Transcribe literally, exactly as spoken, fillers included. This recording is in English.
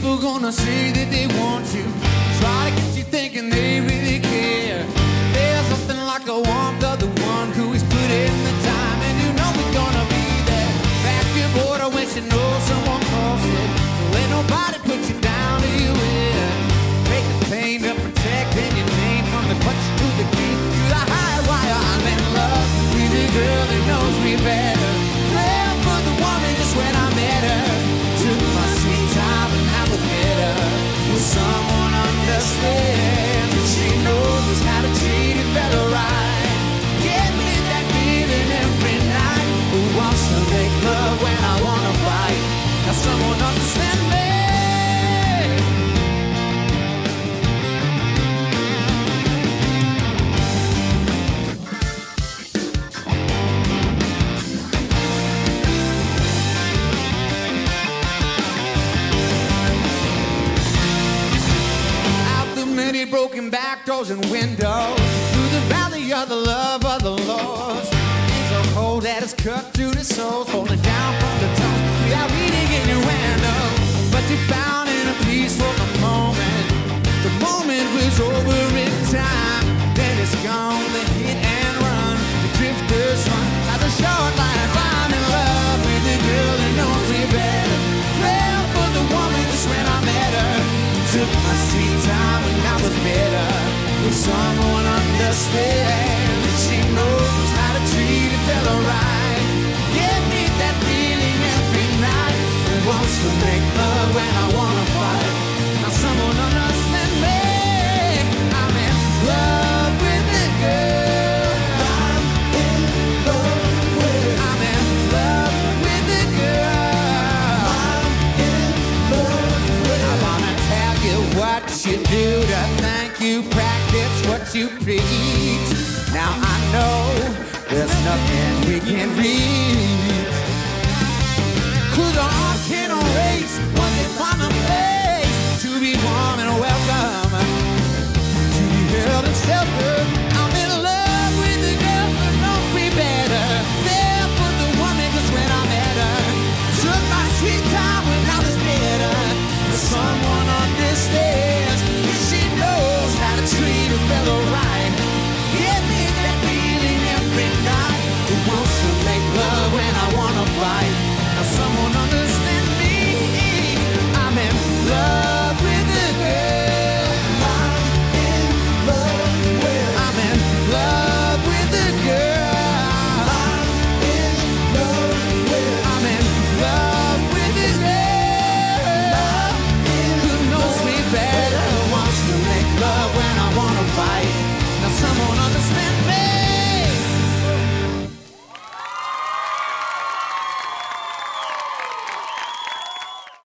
People gonna say that they want you, try to get you thinking they really care. There's nothing like the warmth of the one who is put in the time, and you know we're gonna be there. Back your border when you know someone calls it. Let nobody put you down to you will. Take the pain to protecting your name from the clutch to the key to the high wire. I'm in love with a girl that knows me better. Fell for the woman just when I met her. Took my sweet time and I was better. Will someone understand that she knows how to treat a fella right? Give me that feeling every night. Who wants to make love when I wanna fight? Now someone understand me. Many broken back doors and windows through the valley of the love of the Lord. It's so cold that it's cut through the soul, falling down from the tones without reading innuendo. But you found in a peaceful moment. The moment was over in time. Then it's gone, the hit and run. The drifters run as a short line. I'm in love with the girl that knows me better. Fell for the woman just when I met her. Took my sweet time when I was better. Will someone understand that she knows how to treat a fella right? Give me that feeling every night. Who wants to make love when I wanna fight? Now someone understand me. I'm in love with the girl. I'm in love with. I'm in love with the girl. I'm in love with. I wanna tell you what you do to thank you, practice what you preach. Now I know there's nothing we can read. Cause our heart can erase when they find a place to be warm and welcome, to be held and sheltered. I'm in love with the girl who knows me better. There for the woman just when I met her. Took my sweet time when I was better. Someone understands. She knows how to treat a fellow